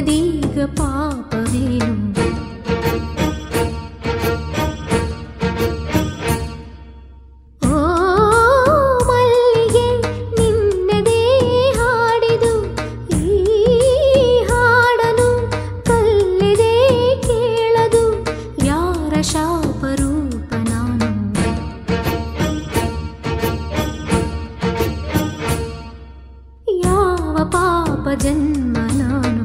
ನನ್ನದೀಗ ಪಾಪವೇನು ಜನ್ಮ ನಾನು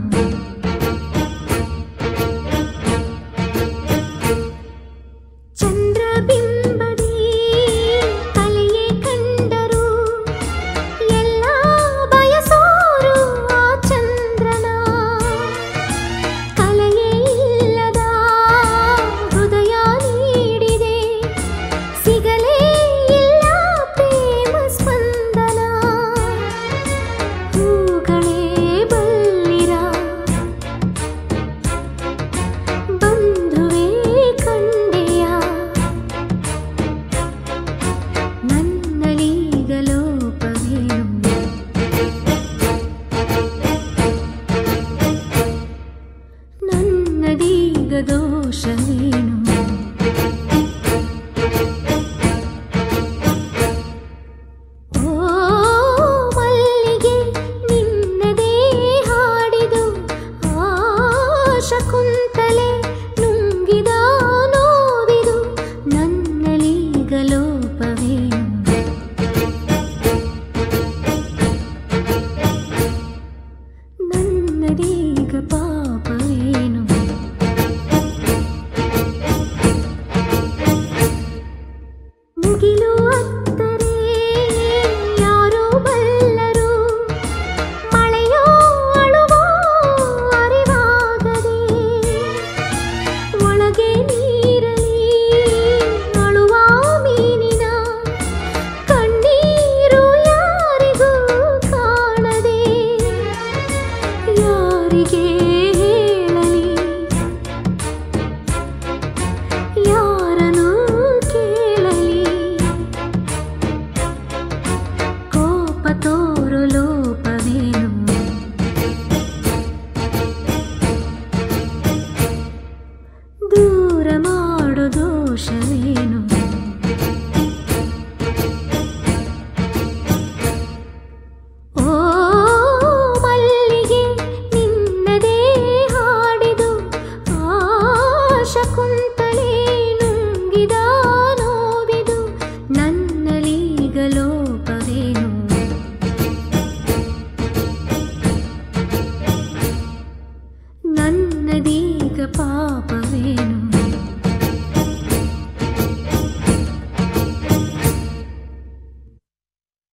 ಚಂದ್ರಬಿಂಬದಿ ಕಲೆಯೇ ಕಂಡರು ಎಲ್ಲ ಬಯಸೋರು ಆ ಚಂದ್ರನ ಕಲೆಯೇ ಇಲ್ಲದ ಹೃದಯ ನೀಡಿದೆ ಸಿಗಲೇ ಇಲ್ಲ ಪ್ರೇಮ ಸ್ಪಂದನ ಹೂಗಳೇ ನನ್ನದೀಗ ದೋಷವೇನು ಓ ಮಲ್ಲಿಗೆ ನಿನ್ನದೇ ಹಾಡಿದು ಶಕುಂತಲೆ ನುಂಗಿದ ನೋವಿದು ನನ್ನಲೀಗ ಲೋಪವೇನು ನನ್ನದೀಗ ಪಾಪವೇನು ಮುಗಿಲು ಅತ್ತರೆ ಯಾರೋ ಬಲ್ಲರು ಮಳೆಯೋ ಅಳುವೋ ಅರಿವಾಗದೆ ಒಳಗೆ ನೀರಲಿ ಅಳುವ ಮೀನಿನ ಕಣ್ಣೀರು ಯಾರಿಗೂ ಕಾಣದೆ ಯಾರಿಗೆ ಹೇಳಲಿ ಯಾರನು ತೋರು ಲೋಪವೇನು ದೂರ ಮಾಡು ದೋಷವೇನು ಓ ಮಲ್ಲಿಗೆ ನಿನ್ನದೇ ಹಾಡಿದು ಶಕುಂತಲೆ ನುಂಗಿದ ನೋವಿದು ನನ್ನಲೀಗ ಲೋಪವೇನು ನನ್ನದೀಗ ಪಾಪವೇನು